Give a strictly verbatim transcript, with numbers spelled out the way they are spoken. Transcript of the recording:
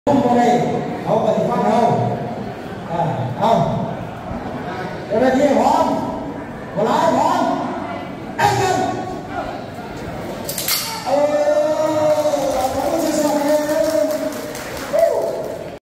ทุ่มก็ได้เขาปฏิบัติเราเอาเจ้าหน้าที่พร้อมเวลาพร้อม